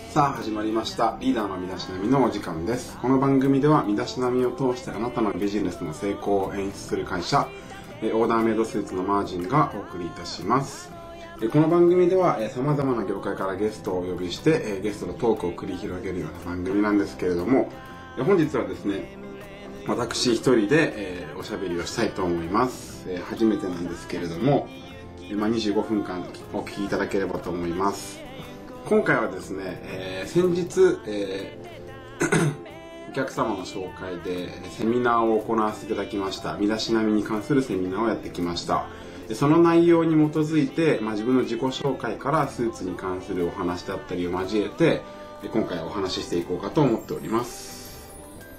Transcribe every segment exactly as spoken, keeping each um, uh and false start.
さあ始まりましたリーダーの身だしなみのお時間です。この番組では身だしなみを通してあなたのビジネスの成功を演出する会社オーダーメイドスーツのマージンがお送りいたします。この番組では様々な業界からゲストをお呼びしてゲストのトークを繰り広げるような番組なんですけれども、本日はですね私一人でおしゃべりをしたいと思います。初めてなんですけれどもにじゅうごふんかんお聞きいただければと思います。今回はですね、えー、先日、えー、お客様の紹介でセミナーを行わせていただきました。身だしなみに関するセミナーをやってきました。でその内容に基づいて、まあ、自分の自己紹介からスーツに関するお話だったりを交えて今回お話ししていこうかと思っております。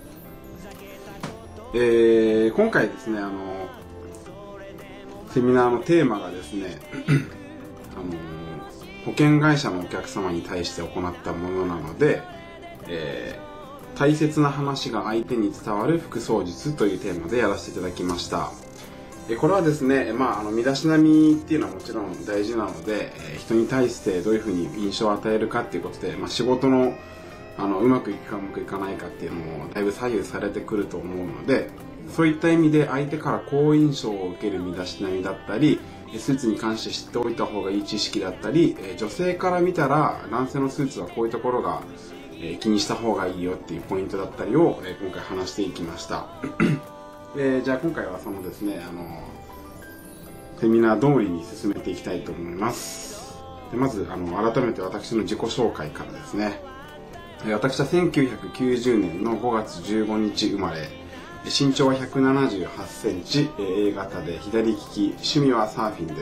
えー、今回ですねあのセミナーのテーマがですねあの保険会社のお客様に対して行ったものなので、えー、大切な話が相手に伝わる服装術というテーマでやらせていただきました。これはですね、まあ、あの身だしなみっていうのはもちろん大事なので、人に対してどういうふうに印象を与えるかっていうことで、まあ、仕事の、あのうまくいくかうまくいかないかっていうのもだいぶ左右されてくると思うので、そういった意味で相手から好印象を受ける身だしなみだったり、スーツに関して知っておいた方がいい知識だったり、女性から見たら男性のスーツはこういうところが気にした方がいいよっていうポイントだったりを今回話していきましたでじゃあ今回はそのですねあのセミナー通りに進めていきたいと思います。でまずあの改めて私の自己紹介からですね。私はせんきゅうひゃくきゅうじゅうねんのごがつじゅうごにち生まれ、身長はひゃくななじゅうはちセンチ、A 型で左利き、趣味はサーフィンです。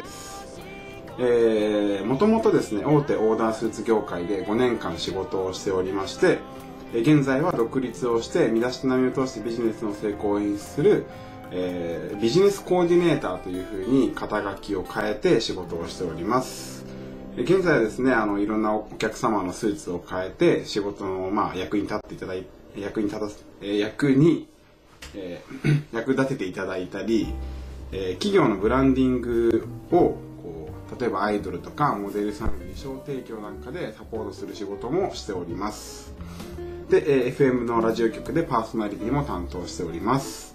えー、もともとですね、大手オーダースーツ業界でごねんかん仕事をしておりまして、現在は独立をして身だしなみを通してビジネスの成功を演出する、えー、ビジネスコーディネーターというふうに肩書きを変えて仕事をしております。現在はですね、あのいろんなお客様のスーツを変えて仕事の、まあ、役に立っていただい役に立たす、えー、役にえー、役立てていただいたり、えー、企業のブランディングをこう例えばアイドルとかモデルさんの衣装提供なんかでサポートする仕事もしております。で、えー、エフエム のラジオ局でパーソナリティも担当しております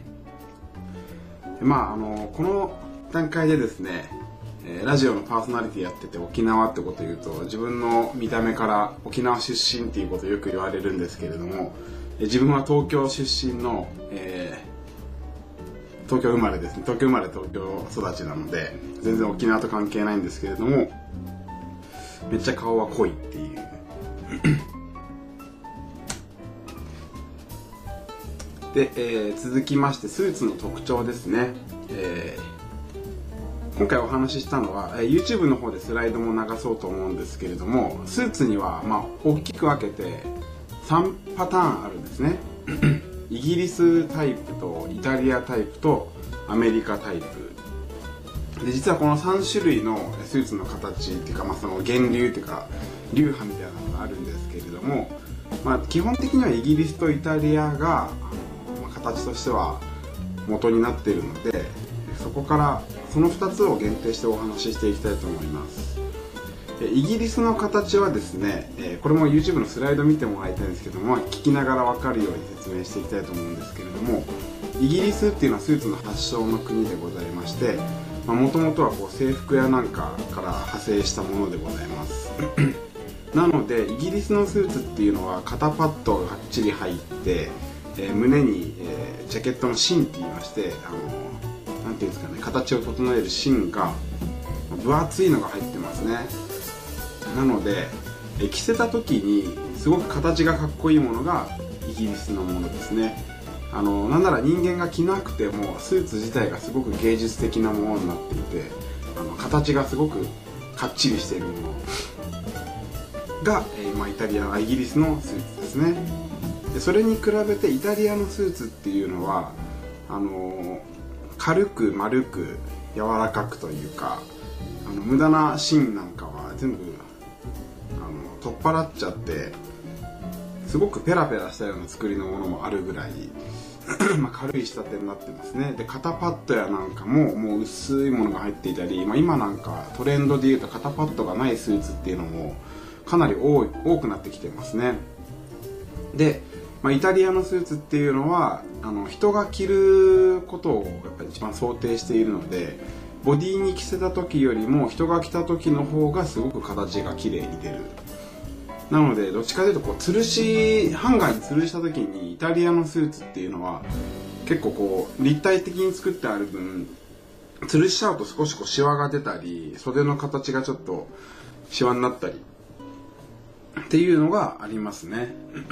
まああのこの段階でですね、えー、ラジオのパーソナリティやってて沖縄ってことを言うと自分の見た目から沖縄出身っていうことをよく言われるんですけれども、自分は東京出身の、えー、東京生まれですね。東京生まれ東京育ちなので全然沖縄と関係ないんですけれども、めっちゃ顔は濃いっていうで、えー、続きましてスーツの特徴ですね。えー、今回お話ししたのは YouTube の方でスライドも流そうと思うんですけれども、スーツにはまあ大きく分けてさんパターンあるんですねイギリスタイプとイタリアタイプとアメリカタイプで、実はこのさんしゅるいのスーツの形っていうか、まあ、その源流っていうか流派みたいなのがあるんですけれども、まあ、基本的にはイギリスとイタリアが、まあ、形としては元になっているので、そこからそのふたつを限定してお話ししていきたいと思います。イギリスの形はですね、これも YouTube のスライド見てもらいたいんですけども、聞きながら分かるように説明していきたいと思うんですけれども、イギリスっていうのはスーツの発祥の国でございまして、もともとはこう制服やなんかから派生したものでございますなのでイギリスのスーツっていうのは肩パッドががっちり入って、えー、胸に、えー、ジャケットの芯って言いまして、あのなんていうんですかね、形を整える芯が分厚いのが入ってますね。なので着せた時にすごく形がかっこいいものがイギリスのものですね。あのなんなら人間が着なくてもスーツ自体がすごく芸術的なものになっていて、あの形がすごくかっちりしているものが、えーまあ、イタリアイギリスのスーツですね。でそれに比べてイタリアのスーツっていうのはあの軽く丸く柔らかくというか、あの無駄な芯なんかは全部あの取っ払っちゃって、すごくペラペラしたような作りのものもあるぐらいまあ軽い仕立てになってますね。で肩パッドやなんかももう薄いものが入っていたり、まあ、今なんかトレンドでいうと肩パッドがないスーツっていうのもかなり多い多くなってきてますね。で、まあ、イタリアのスーツっていうのはあの人が着ることをやっぱり一番想定しているので、ボディに着せた時よりも人が着た時の方がすごく形が綺麗に出る。なのでどっちかというとこう吊るしハンガーに吊るした時にイタリアのスーツっていうのは結構こう立体的に作ってある分、吊るしちゃうと少しこうシワが出たり袖の形がちょっとシワになったりっていうのがありますね。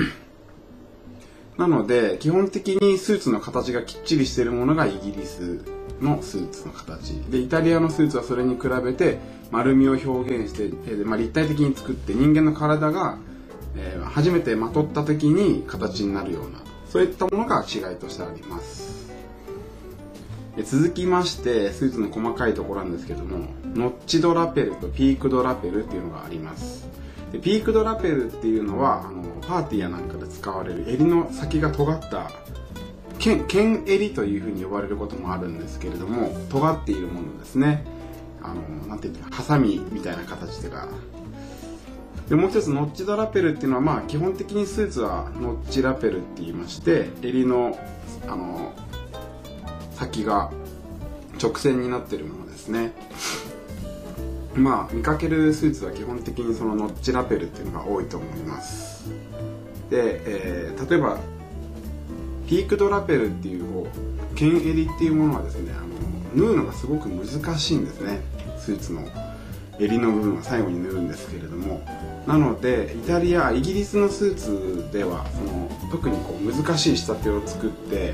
なので基本的にスーツの形がきっちりしているものがイギリスのスーツの形で、イタリアのスーツはそれに比べて丸みを表現して、えーまあ、立体的に作って人間の体が、えー、初めてまとった時に形になるような、そういったものが違いとしてあります。で続きましてスーツの細かいところなんですけども、ノッチドラペルとピークドラペルっていうのがあります。でピークドラペルっていうのはあのパーティーやなんかで使われる襟の先が尖った剣襟というふうに呼ばれることもあるんですけれども、尖っているものですね。あのなんていうかハサミみたいな形とかで、もう一つノッチドラペルっていうのは、まあ基本的にスーツはノッチラペルって言いまして、襟のあの先が直線になっているものですね。まあ見かけるスーツは基本的にそのノッチラペルっていうのが多いと思います。で、えー、例えばピークドラペルっていう方剣襟っていうものはですね、あの縫うのがすごく難しいんですね。スーツの襟の部分は最後に縫うんですけれども、なのでイタリアイギリスのスーツではその特にこう難しい仕立てを作って、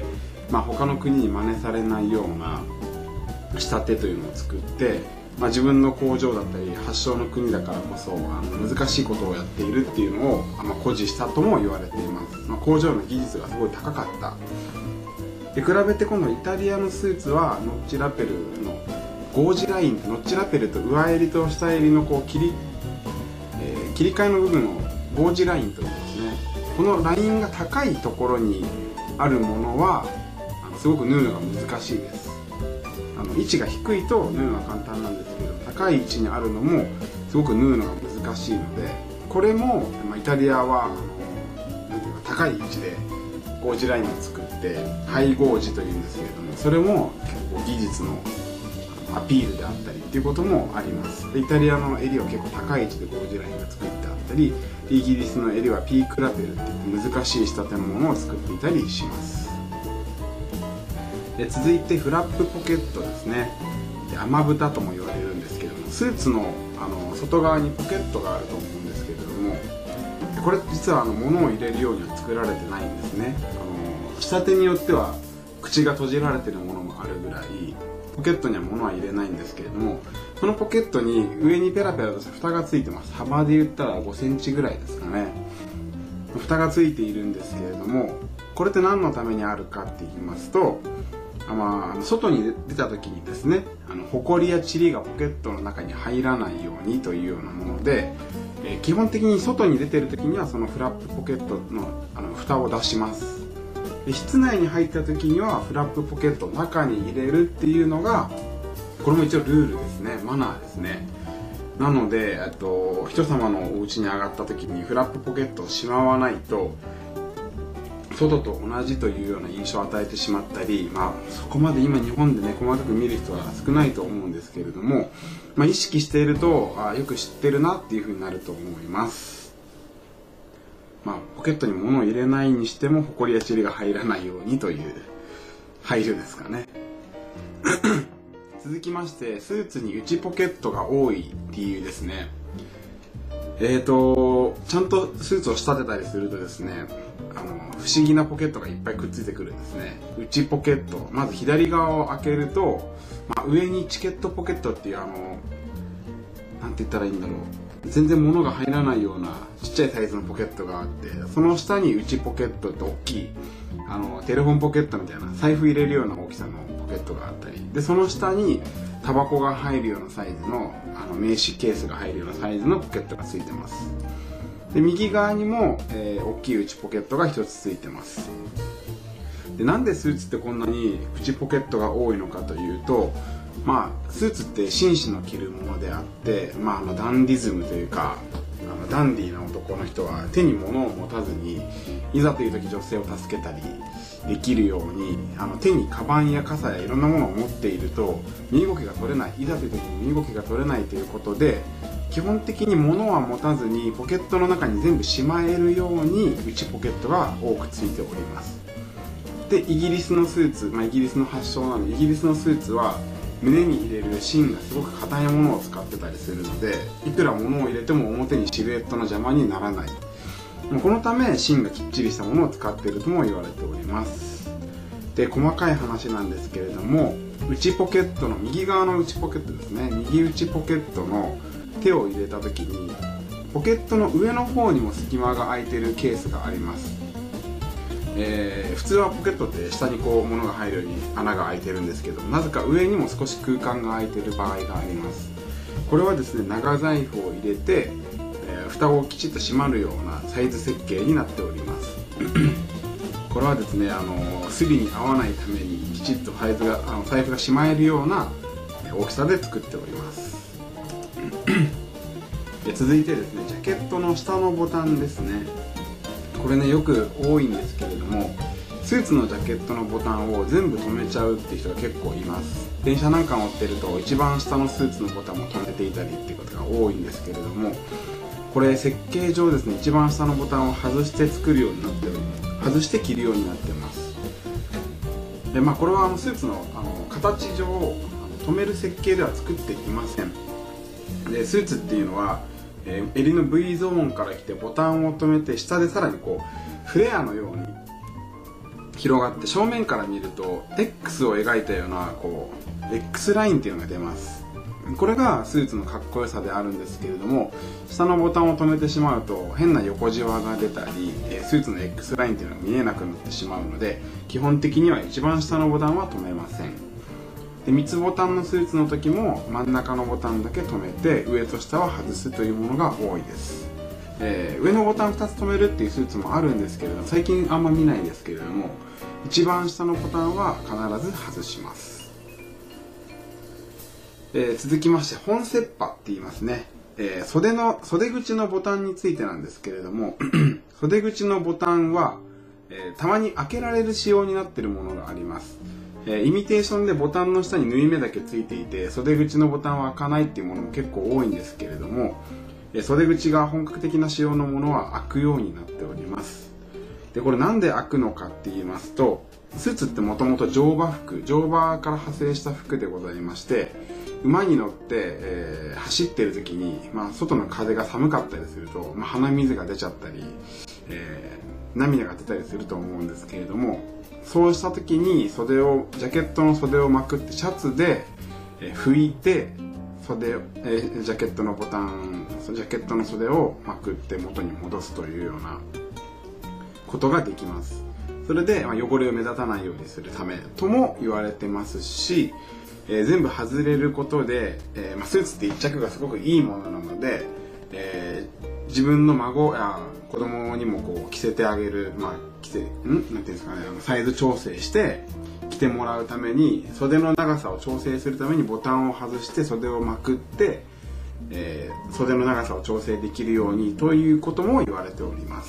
まあ、他の国に真似されないような仕立てというのを作って、まあ、自分の工場だったり発祥の国だからこそあの難しいことをやっているっていうのを、まあ、誇示したとも言われています。まあ、工場の技術がすごい高かった。で比べて今度イタリアのスーツはノッチラペルのゴージライン、ノッチラペルと上襟と下襟のこう切り、えー、切り替えの部分をゴージラインというんですね。このラインが高いところにあるものはあのすごく縫うのが難しいです。あの位置が低いと縫うのは簡単なんですけど、高い位置にあるのもすごく縫うのが難しいので、これも、まあ、イタリアはあのなんていうか高い位置でゴージラインを作ってハイゴージというんですけれども、それも結構技術のアピールであったりっていうこともあります。でイタリアの襟は結構高い位置でゴージラインが作ってあったり、イギリスの襟はピークラペルっていって難しい仕立てのものを作っていたりします。で続いてフラップポケットですね。で雨蓋とも言われるんですけども、スーツの、あの外側にポケットがあると思うんですけれども、これ実はあの物を入れるようには作られてないんですね。あの仕立てによっては口が閉じられているものもあるぐらいポケットには物は入れないんですけれども、このポケットに上にペラペラとした蓋がついてます。幅で言ったらごセンチぐらいですかね。蓋がついているんですけれども、これって何のためにあるかって言いますと、あまあ、外に出た時にですね、あの埃や塵がポケットの中に入らないようにというようなもので、えー、基本的に外に出てる時にはそのフラップポケットの、あの蓋を出します。で室内に入った時にはフラップポケットを中に入れるっていうのが、これも一応ルールですね。マナーですね。なので、えっと、人様のお家に上がった時にフラップポケットをしまわないと外と同じというような印象を与えてしまったり、まあ、そこまで今日本でね細かく見る人は少ないと思うんですけれども、まあ、意識しているとあよく知ってるなっていうふうになると思います。まあ、ポケットに物を入れないにしても埃や塵が入らないようにという配慮ですかね。続きましてスーツに内ポケットが多い理由ですね。えーとちゃんとスーツを仕立てたりするとですね、あの不思議なポケットがいっぱいくっついてくるんですね。内ポケット、まず左側を開けると、まあ、上にチケットポケットっていうあのなんて言ったらいいんだろう、全然物が入らないようなちっちゃいサイズのポケットがあって、その下に内ポケットって大きいあのテレフォンポケットみたいな財布入れるような大きさのポケットがあったり、でその下にタバコが入るようなサイズの、あの名刺ケースが入るようなサイズのポケットがついてます。で右側にも、えー、大きい内ポケットが一つついてます。でなんでスーツってこんなに内ポケットが多いのかというと、まあスーツって紳士の着るものであって、まあ、あのダンディズムというかあのダンディーな男の人は手に物を持たずにいざという時女性を助けたりできるように、あの手にカバンや傘やいろんなものを持っていると身動きが取れない、いざという時に身動きが取れないということで、基本的に物は持たずにポケットの中に全部しまえるように内ポケットが多くついております。でイギリスのスーツ、まあ、イギリスの発祥なのでイギリスのスーツは胸に入れる芯がすごく硬いものを使ってたりするので、いくら物を入れても表にシルエットの邪魔にならない。このため芯がきっちりしたものを使っているとも言われております。で細かい話なんですけれども、内ポケットの右側の内ポケットですね、右内ポケットの手を入れた時にポケットの上の方にも隙間が空いているケースがあります。えー、普通はポケットって下にこう物が入るように穴が開いてるんですけど、なぜか上にも少し空間が空いている場合があります。これはですね、長財布を入れて、えー、蓋をきちっと閉まるようなサイズ設計になっております。これはですね、あのすりに合わないためにきちっとサイズがあの財布がしまえるような大きさで作っております。で続いてですね、ジャケットの下のボタンですね。これねよく多いんですけれども、スーツのジャケットのボタンを全部止めちゃうっていう人が結構います。電車なんか乗ってると一番下のスーツのボタンも止めていたりっていうことが多いんですけれども、これ設計上ですね、一番下のボタンを外して作るようになっております。外して着るようになってます。でまあこれはあのスーツのあの形上あの止める設計では作っていません。でスーツっていうのは、えー、襟の V ゾーンから来てボタンを止めて下でさらにこうフレアのように広がって、正面から見ると X を描いたようなこう X ラインっていうのが出ます。これがスーツのかっこよさであるんですけれども、下のボタンを止めてしまうと変な横じわが出たり、スーツの X ラインっていうのが見えなくなってしまうので、基本的には一番下のボタンは止めません。でみっつボタンのスーツの時も真ん中のボタンだけ止めて上と下は外すというものが多いです。えー、上のボタンふたつ止めるっていうスーツもあるんですけれど、最近あんま見ないですけれども、一番下のボタンは必ず外します。えー、続きまして本切羽って言いますね。えー、袖の袖口のボタンについてなんですけれども袖口のボタンは、えー、たまに開けられる仕様になっているものがあります。えー、イミテーションでボタンの下に縫い目だけついていて袖口のボタンは開かないっていうものも結構多いんですけれども、えー、袖口が本格的な仕様のものは開くようになっております。でこれなんで開くのかって言いますと、スーツってもともと乗馬服乗馬から派生した服でございまして、馬に乗って、えー、走ってる時に、まあ、外の風が寒かったりすると、まあ、鼻水が出ちゃったり、えー、涙が出たりすると思うんですけれども、そうした時に袖をジャケットの袖をまくってシャツで、えー、拭いて袖、えー、ジャケットのボタンジャケットの袖をまくって元に戻すというようなことができます。それで、まあ、汚れを目立たないようにするためとも言われてますし、えー、全部外れることで、えーまあ、スーツって一着がすごくいいものなので、えー、自分の孫や子供にもこう着せてあげる、まあ、着せんなんていうんですかね、あのサイズ調整して着てもらうために、袖の長さを調整するためにボタンを外して袖をまくって、えー、袖の長さを調整できるようにということも言われております。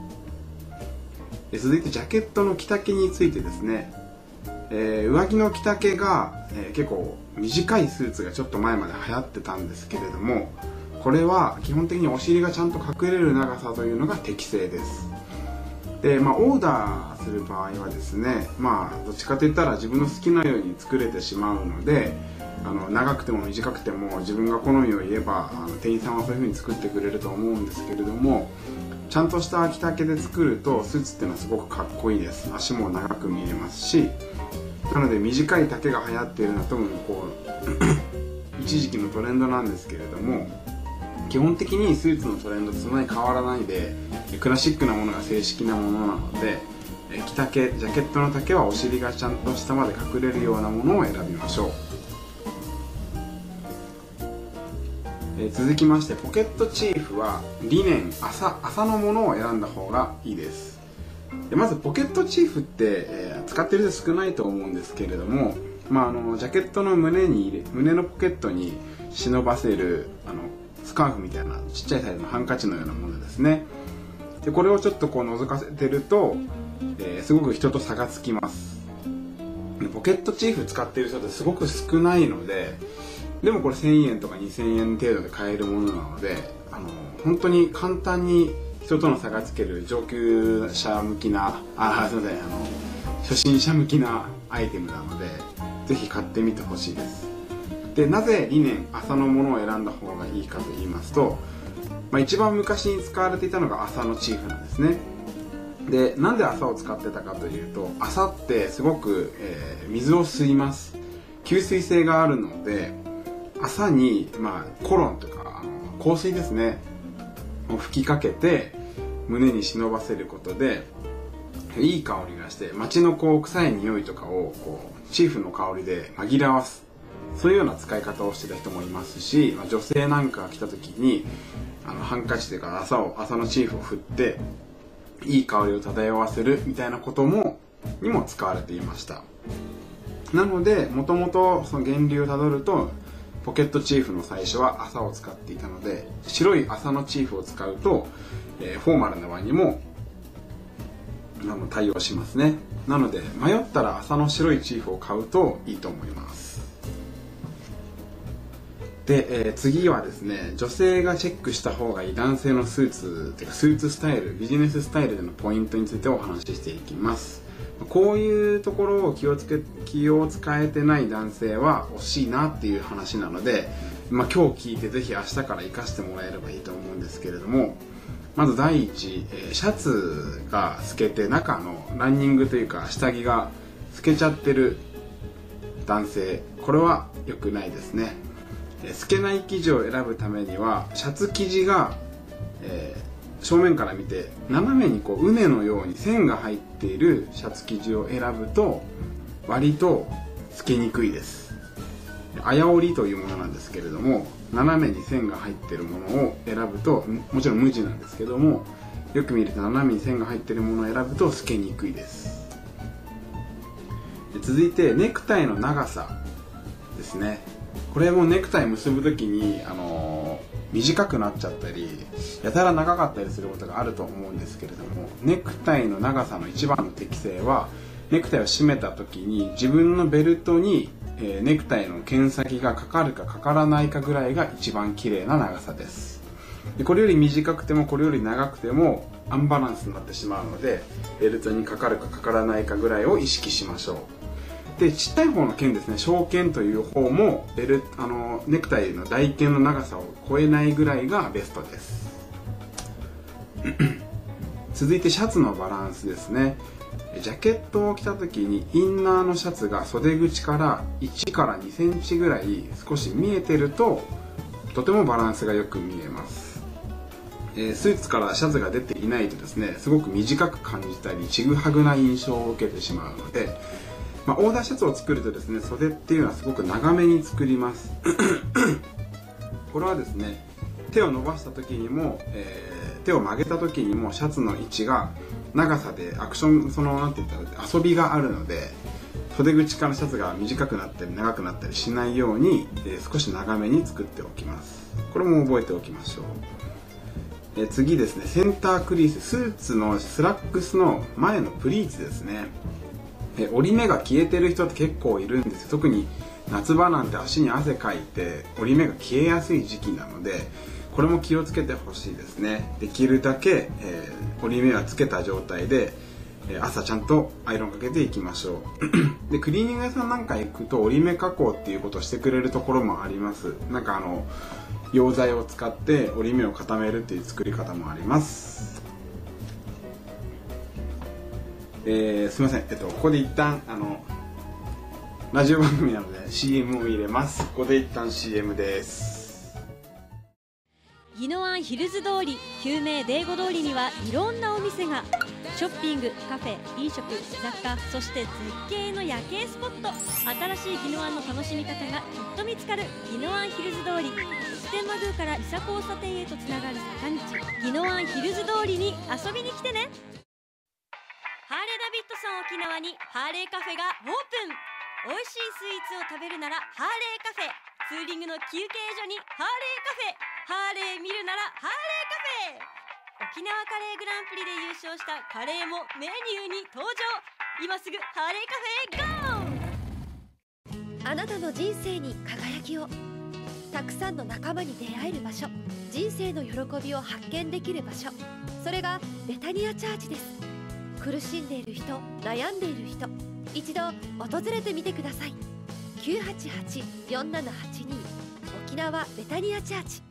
続いてジャケットの着丈についてですね。えー、上着の着丈が、えー、結構短いスーツがちょっと前まで流行ってたんですけれども、これは基本的にお尻がちゃんと隠れる長さというのが適正です。で、まあ、オーダーする場合はですね、まあどっちかといったら自分の好きなように作れてしまうので、あの長くても短くても自分が好みを言えばあの店員さんはそういう風に作ってくれると思うんですけれども、ちゃんとした着丈で作るとスーツっていうのはすごくかっこいいです。足も長く見えますし、なので短い丈が流行っているのは多分こう一時期のトレンドなんですけれども、基本的にスーツのトレンドとそんなに変わらないで、クラシックなものが正式なものなので、着丈ジャケットの丈はお尻がちゃんと下まで隠れるようなものを選びましょう。え続きましてポケットチーフはリネン麻麻のものを選んだ方がいいです。でまずポケットチーフって、えー、使ってる人少ないと思うんですけれども、まあ、あのジャケットの胸に入れ胸のポケットに忍ばせるあのスカーフみたいなちっちゃいサイズのハンカチのようなものですね。でこれをちょっとこう覗かせてると、えー、すごく人と差がつきます。ポケットチーフ使っている人ってすごく少ないので、でもこれせんえんとかにせんえん程度で買えるものなので、あの本当に簡単に人との差がつける上級者向きな、あ、すいません、あの初心者向きなアイテムなので、ぜひ買ってみてほしいです。でなぜリネン麻のものを選んだ方がいいかと言いますと、まあ、一番昔に使われていたのが麻のチーフなんですね。でなんで麻を使ってたかというと、麻ってすごく、えー、水を吸います。吸水性があるので、麻に、まあ、コロンとかあの香水ですねを吹きかけて胸に忍ばせることでいい香りがして、街のこう臭い匂いとかをこうチーフの香りで紛らわす、そういうような使い方をしてた人もいますし、まあ、女性なんかが来た時にあのハンカチというか麻を麻のチーフを振っていい香りを漂わせるみたいなこともにも使われていました。なのでもともとその源流をたどると、ポケットチーフの最初は麻を使っていたので、白い麻のチーフを使うと、えー、フォーマルな場にもあの対応しますね。なので迷ったら麻の白いチーフを買うといいと思います。で、えー、次はですね、女性がチェックした方がいい男性のスーツというかスーツスタイル、ビジネススタイルでのポイントについてお話ししていきます。こういうところを気をつけ気を使えてない男性は惜しいなっていう話なので、まあ、今日聞いてぜひ明日から活かしてもらえればいいと思うんですけれども、まず第一、えー、シャツが透けて中のランニングというか下着が透けちゃってる男性、これは良くないですね。えー、透けない生地を選ぶためにはシャツ生地が、えー正面から見て斜めにこう畝のように線が入っているシャツ生地を選ぶと割と透けにくいです。あや織りというものなんですけれども、斜めに線が入っているものを選ぶと、もちろん無地なんですけども、よく見ると斜めに線が入っているものを選ぶと透けにくいです。で続いてネクタイの長さですね。これもネクタイ結ぶ時にあのー短くなっちゃったりやたら長かったりすることがあると思うんですけれども、ネクタイの長さの一番の適正は、ネクタイを締めた時に自分のベルトに、えー、ネクタイの剣先がかかるかかからないかぐらいが一番綺麗な長さです。でこれより短くてもこれより長くてもアンバランスになってしまうので、ベルトにかかるかかからないかぐらいを意識しましょう。でちっちゃい方の剣ですね、小剣という方もベルあのネクタイの台剣の長さを超えないぐらいがベストです続いてシャツのバランスですね。ジャケットを着た時にインナーのシャツが袖口からいちからにセンチぐらい少し見えてるととてもバランスがよく見えます。えー、スーツからシャツが出ていないとですね、すごく短く感じたりちぐはぐな印象を受けてしまうので、まあ、オーダーシャツを作るとですね、袖っていうのはすごく長めに作りますこれはですね、手を伸ばした時にも、えー、手を曲げた時にもシャツの位置が長さでアクション、そのなんて言ったら遊びがあるので、袖口からシャツが短くなったり長くなったりしないように、えー、少し長めに作っておきます。これも覚えておきましょう。えー、次ですね、センタークリース、スーツのスラックスの前のプリーツですね。折り目が消えてる人って結構いるんですよ。特に夏場なんて足に汗かいて折り目が消えやすい時期なので、これも気をつけてほしいですね。できるだけ、えー、折り目はつけた状態で、えー、朝ちゃんとアイロンかけていきましょうでクリーニング屋さんなんか行くと折り目加工っていうことをしてくれるところもあります。なんかあの溶剤を使って折り目を固めるっていう作り方もあります。えー、すみません、えっと、ここで一旦あのラジオ番組なので シーエム を入れます。ここで一旦 シーエム です。 宜野湾ヒルズ通り、旧名デーゴ通りにはいろんなお店が、ショッピング、カフェ、飲食、雑貨、そして絶景の夜景スポット、新しい宜野湾の楽しみ方がきっと見つかる宜野湾ヒルズ通り。普天満宮から伊佐交差点へとつながる坂道、宜野湾ヒルズ通りに遊びに来てね。ハーレーダビッドソン沖縄にハーレーカフェがオープン。美味しいスイーツを食べるならハーレーカフェ、ツーリングの休憩所にハーレーカフェ、 ハーレー見るならハーレーカフェ。沖縄カレーグランプリで優勝したカレーもメニューに登場。今すぐハーレーカフェへゴー。 あなたの人生に輝きを。たくさんの仲間に出会える場所、人生の喜びを発見できる場所、それがベタニアチャーチです。苦しんでいる人、悩んでいる人、一度訪れてみてください。きゅうはちはち よんななはちに 沖縄ベタニアチャーチ。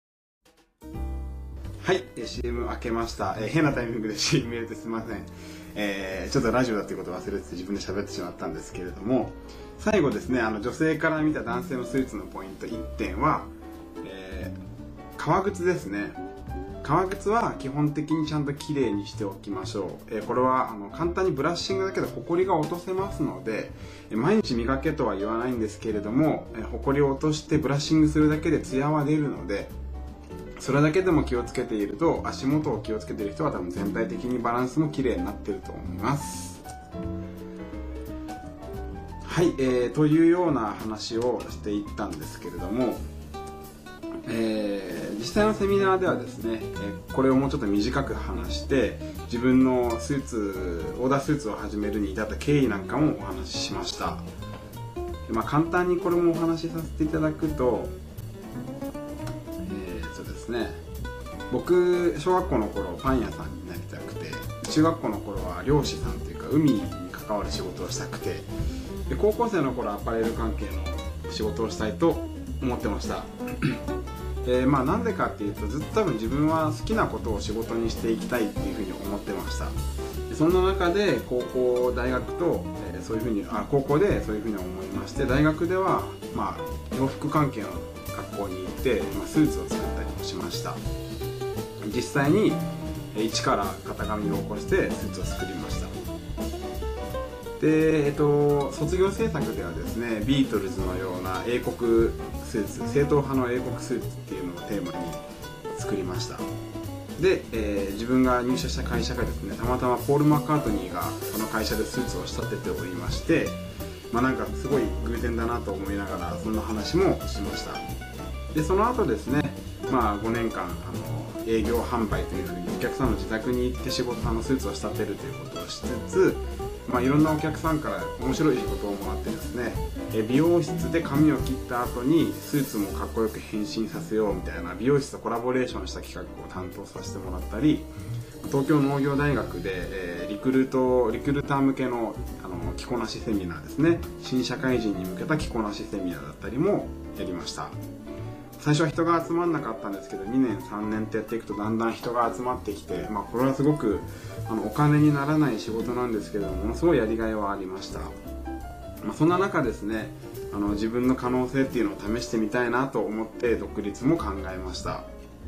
はい、えー、シーエム 開けました、えー、変なタイミングで シーエム 入れてすみません、えー、ちょっとラジオだということを忘れてて自分で喋ってしまったんですけれども、最後ですね、あの女性から見た男性のスーツのポイントいってんは、えー、革靴ですね。革靴は基本的にちゃんときれいにしておきましょう。えー、これはあの簡単にブラッシングだけでホコリが落とせますので、えー、毎日磨けとは言わないんですけれども、えー、ホコリを落としてブラッシングするだけでツヤは出るので、それだけでも気をつけていると、足元を気をつけている人は多分全体的にバランスも綺麗になっていると思います。はい、えー、というような話をしていったんですけれども、えー、実際のセミナーではですね、えー、これをもうちょっと短く話して自分のスーツオーダースーツを始めるに至った経緯なんかもお話ししました。まあ、簡単にこれもお話しさせていただくと、えー、そうですね、僕小学校の頃パン屋さんになりたくて、中学校の頃は漁師さんというか海に関わる仕事をしたくて、で高校生の頃アパレル関係の仕事をしたいと思ってましたえー、まあなんでかっていうと、ずっと多分自分は好きなことを仕事にしていきたいっていうふうに思ってました。でそんな中で高校大学と、えー、そういうふうにあ高校でそういうふうに思いまして、大学ではまあ洋服関係の学校に行って、まあ、スーツを作ったりもしました。実際に一から型紙を起こしてスーツを作りました。で、えっと、卒業制作ではですね、ビートルズのような英国スーツ、正統派の英国スーツっていうのをテーマに作りました。で、えー、自分が入社した会社がですね、たまたまポール・マッカートニーがその会社でスーツを仕立てておりまして、まあなんかすごい偶然だなと思いながらそんな話もしました。でその後ですね、まあごねんかんあの営業販売というふうにお客さんの自宅に行って仕事あのスーツを仕立てるということをしつつ、まあ、いろんなお客さんから面白い仕事をもらってですね、え美容室で髪を切った後にスーツもかっこよく変身させようみたいな美容室とコラボレーションした企画を担当させてもらったり、東京農業大学で、えー、リクルートリクルーター向けのあの着こなしセミナーですね、新社会人に向けた着こなしセミナーだったりもやりました。最初は人が集まんなかったんですけど、にねんさんねんってやっていくとだんだん人が集まってきて、まあ、これはすごくあのお金にならない仕事なんですけども、ものすごいやりがいはありました。まあ、そんな中ですね、あの自分の可能性っていうのを試してみたいなと思って独立も考えました。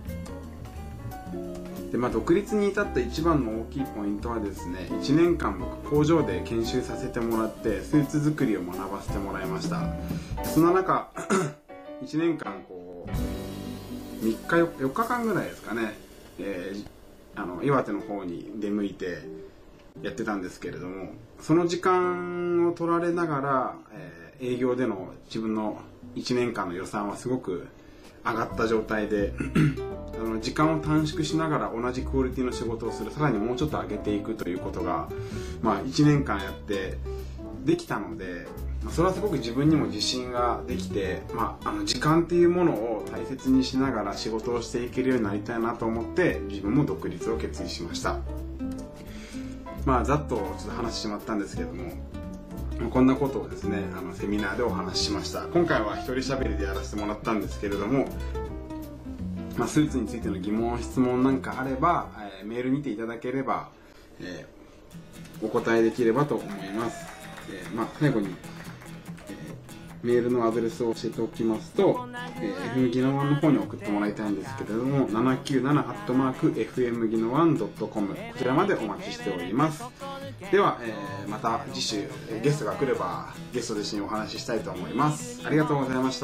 で、まあ、独立に至った一番の大きいポイントはですね、いちねんかん僕工場で研修させてもらってスーツ作りを学ばせてもらいました。そんな中いちねんかんこうみっかよっかかんぐらいですかね、えー、あの岩手の方に出向いてやってたんですけれども、その時間を取られながら、えー、営業での自分のいちねんかんの予算はすごく上がった状態であの時間を短縮しながら同じクオリティの仕事をする、さらにもうちょっと上げていくということが、まあ、いちねんかんやってできたので、それはすごく自分にも自信ができて、まあ、あの時間っていうものを大切にしながら仕事をしていけるようになりたいなと思って自分も独立を決意しました。まあざっとちょっと話してしまったんですけども、こんなことをですね、あのセミナーでお話ししました。今回は一人喋りでやらせてもらったんですけれども、まあ、スーツについての疑問質問なんかあれば、えー、メールにていただければ、えー、お答えできればと思います。えーまあ、最後にメールのアドレスを教えておきますと、えー、エフエム ギノワンの方に送ってもらいたいんですけれども、ななきゅうなな アットマーク エフエム ギノワン ドットコム こちらまでお待ちしております。では、えー、また次週ゲストが来ればゲストと一緒にお話ししたいと思います。ありがとうございました。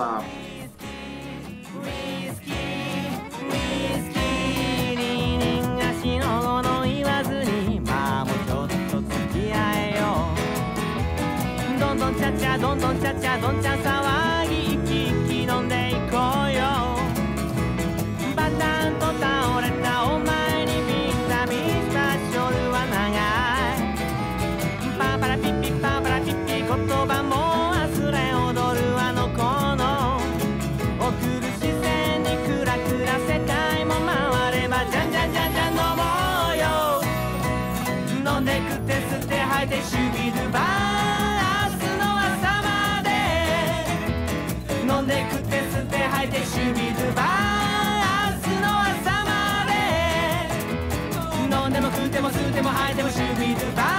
どんどんちゃちゃどんどんちゃちゃどんちゃん騒ぎ一気飲んでいこうよ。 ても吸うても吐いてもシュービーズバ